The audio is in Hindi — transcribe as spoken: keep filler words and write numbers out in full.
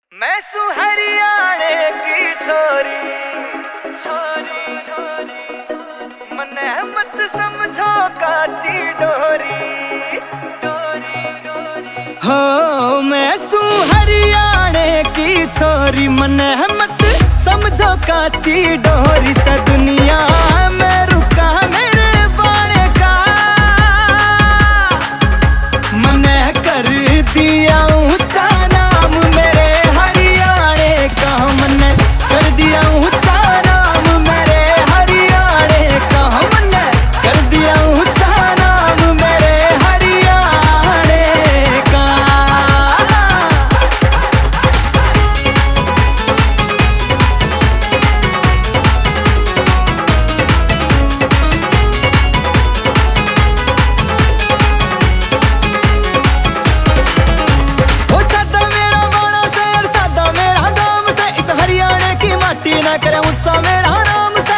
मैं सू हरियाणे की छोरी छोरी छोरी मने मत समझो काची डोरी डोरी डोरी हो। मैं सू हरियाणे की छोरी मने मत समझो काची डोरी सा दुनिया में रुका मेरे बाणे का मने कर दिया ऊंचा नाम मेरे हरियाणे का मने कर दिया ऊंचा नाम मेरे हरियाणे का मने कर दिया ऊंचा नाम मेरे हरियाणे का। ना करे ऊंचा मेरा नाम